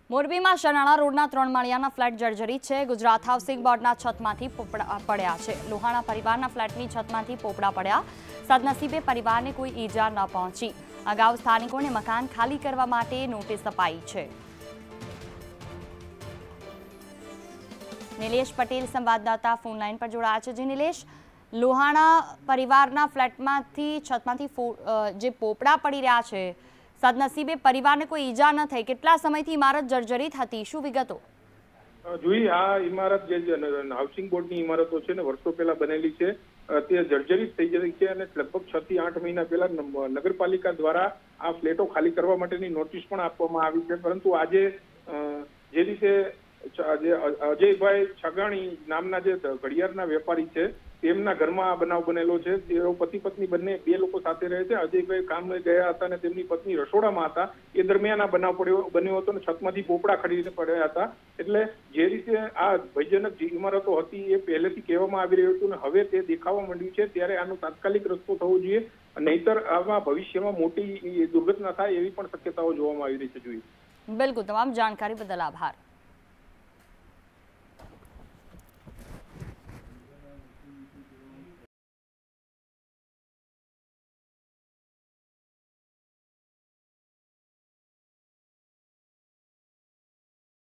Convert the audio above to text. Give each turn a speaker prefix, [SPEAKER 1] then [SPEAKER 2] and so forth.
[SPEAKER 1] મોરબીમાં શનાળા રોડના 3 માળિયાના ફ્લેટ જર્જરિત છે। ગુજરાત હાઉસિંગ બોર્ડના છતમાંથી પોપડા પડ્યા છે। લોહાણા પરિવારના ફ્લેટની છતમાંથી પોપડા પડ્યા। સદનસીબે પરિવારને કોઈ ઈજા ન પહોંચી। અગાઉ સ્થાનિકોને મકાન ખાલી કરવા માટે નોટિસ અપાઈ છે। નિલેશ પટેલ સંવાદદાતા ફોન લાઈન પર જોડાયા છે। જે નિલેશ, લોહાણા પરિવારના ફ્લેટમાંથી છતમાંથી જે પોપડા પડી રહ્યા છે, સદનસીબે પરિવારને કોઈ ઈજા ન થઈ। કેટલા સમયથી ઇમારત જર્જરિત હતી, શું વિગતો?
[SPEAKER 2] જોઈ, આ ઇમારત જે હાઉસિંગ બોર્ડની ઇમારતો છે ને વર્ષો પહેલા બનેલી છે, તે જર્જરિત થઈ ગઈ છે અને લગભગ 6 થી 8 મહિના પહેલા નગરપાલિકા દ્વારા આ ફ્લેટો ખાલી કરવા માટેની નોટિસ પણ આપવામાં આવી છે। પરંતુ આજે જે રીતે અજયભાઈ છગાણી નામના જે ઘડિયાળના વેપારી છે, તેમના ઘરમાં આ બનાવ બનેલો છે। તેઓ પતિ પત્ની બંને 2 લોકો સાથે રહે છે। અજયભાઈ કામે ગયા હતા અને તેમની પત્ની રસોડામાં હતા। એ દરમિયાન આ બનાવ બન્યો હતો અને છતમાંથી પોપડા ખરીને પડ્યા હતા। એટલે જે રીતે આ ભયજનક જે ઇમારતો હતી એ પહેલેથી કહેવામાં આવી રહ્યું હતું અને હવે તે દેખાવા માંડ્યું છે, ત્યારે આનો તાત્કાલિક રસ્તો થવો જોઈએ, નહીતર આમાં ભવિષ્યમાં મોટી દુર્ઘટના થાય એવી પણ શક્યતાઓ જોવામાં આવી રહી છે। જોઈએ
[SPEAKER 1] બિલકુલ, તમામ જાણકારી બદલ આભાર।